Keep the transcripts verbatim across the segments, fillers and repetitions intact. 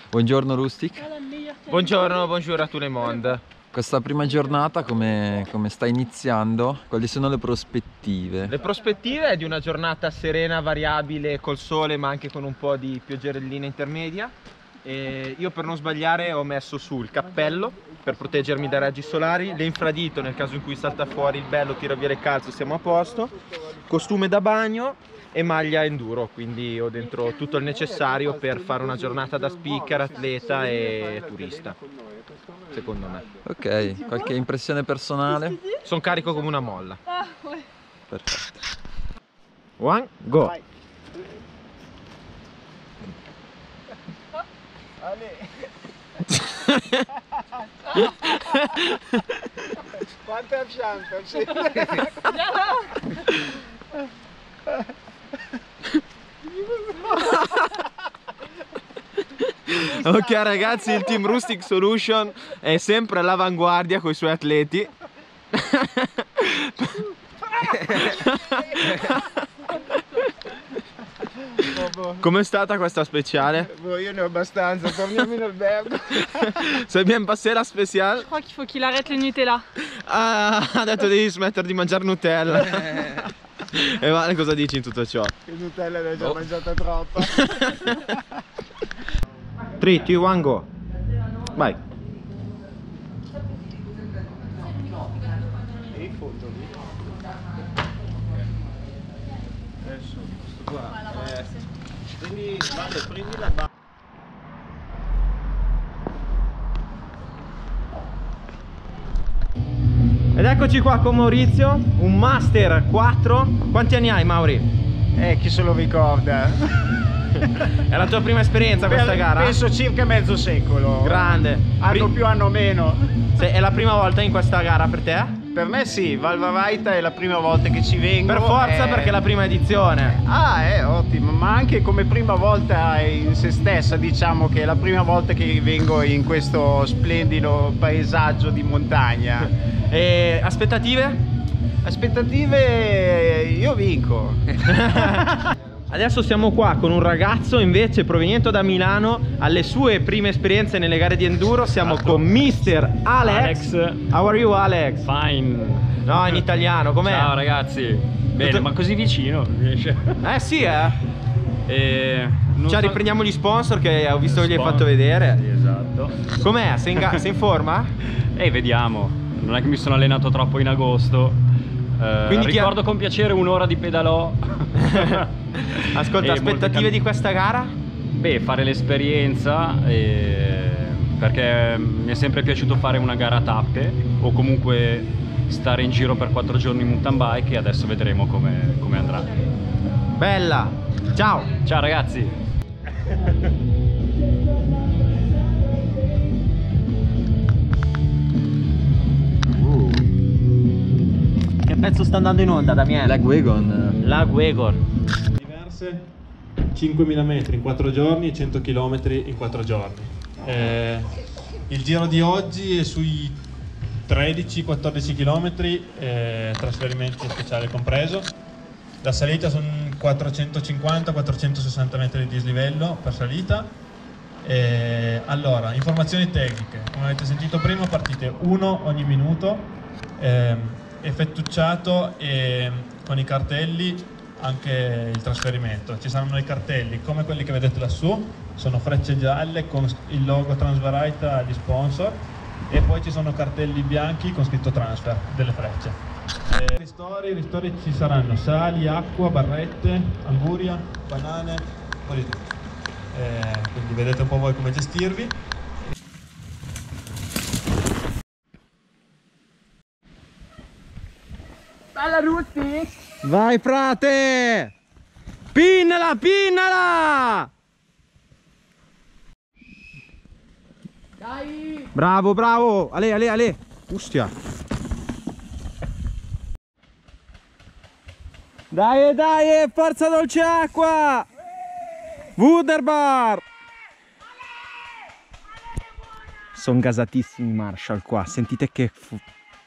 Buongiorno Rustic. Buongiorno, buongiorno a tout le monde. Questa prima giornata come, come sta iniziando? Quali sono le prospettive? Le prospettive è di una giornata serena, variabile, col sole ma anche con un po' di pioggerellina intermedia. E io per non sbagliare ho messo su il cappello per proteggermi dai raggi solari, l'infradito nel caso in cui salta fuori il bello, tira via il calzo, siamo a posto, costume da bagno e maglia enduro, quindi ho dentro tutto il necessario per fare una giornata da speaker, atleta e turista, secondo me. Ok, qualche impressione personale? Sono carico come una molla. Perfetto. One, go! Quanto a fianco? Sì. Ok ragazzi, il team Rustic Solution è sempre all'avanguardia con i suoi atleti. Com'è stata questa speciale? Io ne ho abbastanza, torniamo in albergo. C'est bien passé la speciale? Je crois qu'il faut qu'il arrête le Nutella. Ah, ha detto devi smettere di mangiare Nutella. E Vale, cosa dici in tutto ciò? Il Nutella ne ho già oh. mangiata troppa. tre, due, uno, go! Vai! E in fondo lì? Adesso, questo qua. Eh, prendi, vale, prendi la barra. Ed eccoci qua con Maurizio, un Master quattro. Quanti anni hai, Mauri? Eh, chi se lo ricorda? È la tua prima esperienza questa per, gara? Penso circa mezzo secolo. Grande. Anno Pri- più, anno meno. Se è la prima volta in questa gara per te? Per me sì, Valvaraita è la prima volta che ci vengo. Per forza, è... perché è la prima edizione. Ah, è ottimo, ma anche come prima volta in se stessa, diciamo che è la prima volta che vengo in questo splendido paesaggio di montagna. E aspettative? Aspettative, io vinco. Adesso siamo qua con un ragazzo invece proveniente da Milano, alle sue prime esperienze nelle gare di enduro. Siamo Esatto. con mister Alex. Alex. How are you, Alex? Fine. No, in italiano, com'è? Ciao ragazzi. Bene, Tutto... ma così vicino riesce. Eh sì, eh. E non Cioè, so... riprendiamo gli sponsor che ho visto che gli hai Sponsor. fatto vedere. Sì, esatto. Com'è? Sei in, ga- sei in forma? E vediamo. Non è che mi sono allenato troppo in agosto. Eh, Quindi ti ricordo ha... con piacere un'ora di pedalò. Ascolta, E aspettative molte... di questa gara? Beh, fare l'esperienza e... perché mi è sempre piaciuto fare una gara a tappe o comunque stare in giro per quattro giorni in mountain bike, e adesso vedremo come, come andrà. Bella! Ciao! Ciao ragazzi! Uh. Che pezzo sta andando in onda, Damiano? Lagwagon. Lagwagon. Diverse, cinquemila metri in quattro giorni e cento chilometri in quattro giorni. Eh, il giro di oggi è sui tredici quattordici chilometri, eh, trasferimenti speciali compreso. La salita sono quattrocentocinquanta quattrocentosessanta metri di dislivello per salita. Eh, allora, informazioni tecniche. Come avete sentito prima, partite uno ogni minuto, eh, effettucciato e con i cartelli anche il trasferimento. Ci saranno i cartelli come quelli che vedete lassù, sono frecce gialle con il logo Transvaraita di sponsor, e poi ci sono cartelli bianchi con scritto transfer delle frecce. Eh, ristori, ristori ci saranno sali, acqua, barrette, anguria, banane, un po' di tutto. Eh, quindi vedete un po' voi come gestirvi. Bella Rustic! Vai frate! Pinnala, pinnala! Dai! Bravo, bravo! Ale, ale, ale! Ustia! Dai, dai, forza dolce acqua! Wunderbar! Sono gasatissimi Marshall qua, sentite che... Fu...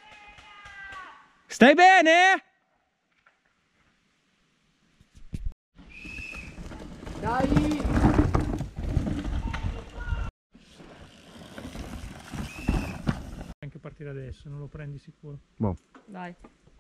Stai bene? Dai! partire adesso, non lo prendi sicuro. Boh. Dai.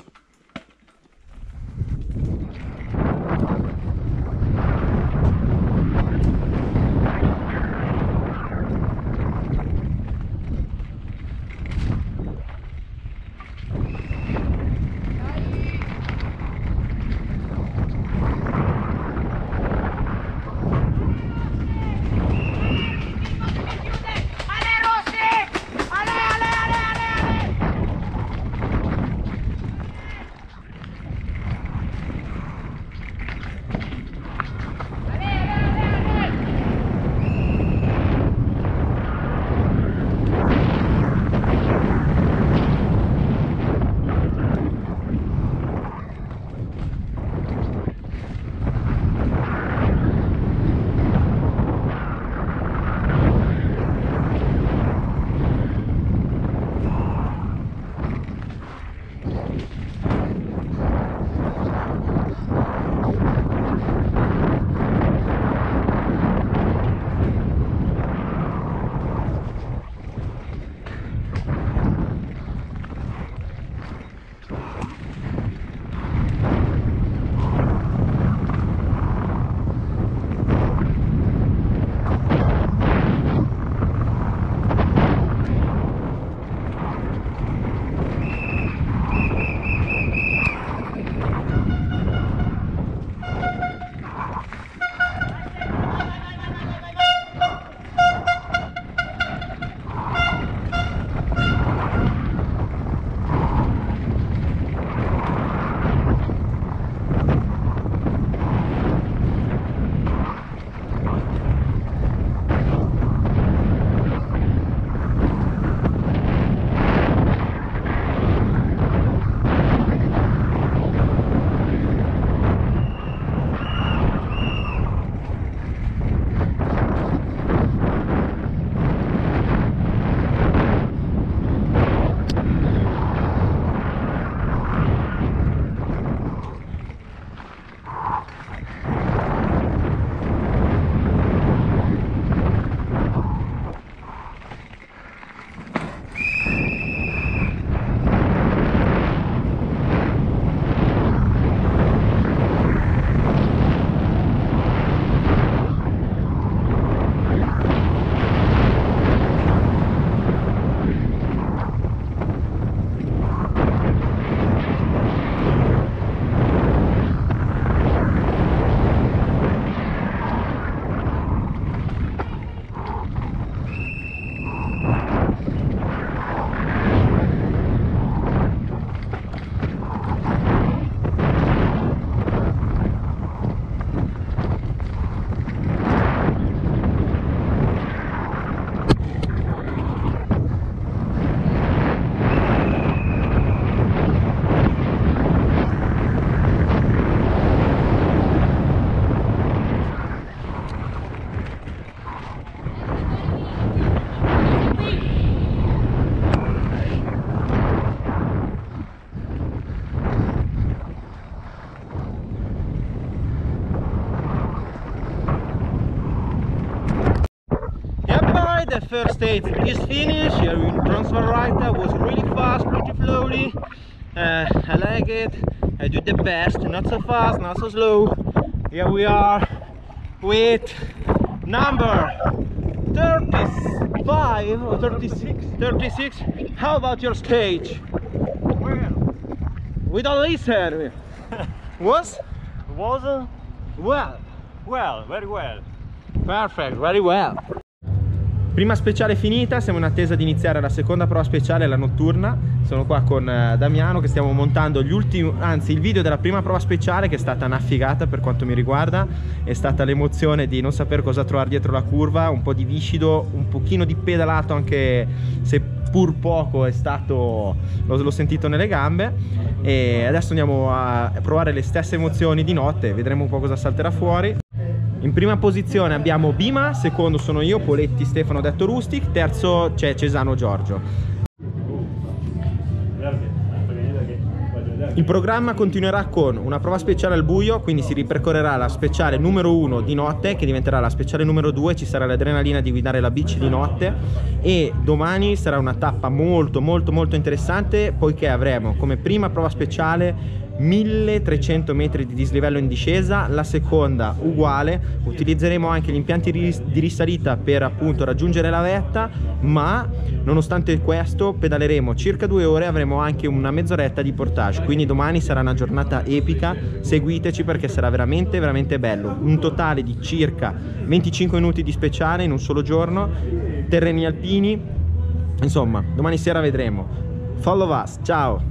The first stage is finished. Here in Transferrite was really fast, pretty slowly. Uh, I like it. I do the best, not so fast, not so slow. Here we are with number thirty-five or thirty-six. thirty-six. How about your stage? Well, We don't listen. Was? was uh, Well. well, very well. Perfect, very well. Prima speciale finita, siamo in attesa di iniziare la seconda prova speciale, la notturna. Sono qua con eh, Damiano che stiamo montando gli ultimi, anzi il video della prima prova speciale, che è stata una figata per quanto mi riguarda. È stata l'emozione di non sapere cosa trovare dietro la curva, un po' di viscido, un pochino di pedalato, anche se pur poco è stato, l'ho sentito nelle gambe. E adesso andiamo a provare le stesse emozioni di notte, vedremo un po' cosa salterà fuori. In prima posizione abbiamo Bima, secondo sono io, Poletti Stefano detto Rustic, terzo c'è Cesano Giorgio. Guarda, che voglio vedere Il programma continuerà con una prova speciale al buio, quindi si ripercorrerà la speciale numero uno di notte, che diventerà la speciale numero due, ci sarà l'adrenalina di guidare la bici di notte, e domani sarà una tappa molto molto molto interessante, poiché avremo come prima prova speciale milletrecento metri di dislivello in discesa, la seconda uguale, utilizzeremo anche gli impianti di risalita per appunto raggiungere la vetta, ma nonostante questo pedaleremo circa due ore e avremo anche una mezz'oretta di portage, quindi domani sarà una giornata epica, seguiteci perché sarà veramente veramente bello. Un totale di circa venticinque minuti di speciale in un solo giorno, terreni alpini, insomma domani sera vedremo. Follow us, ciao!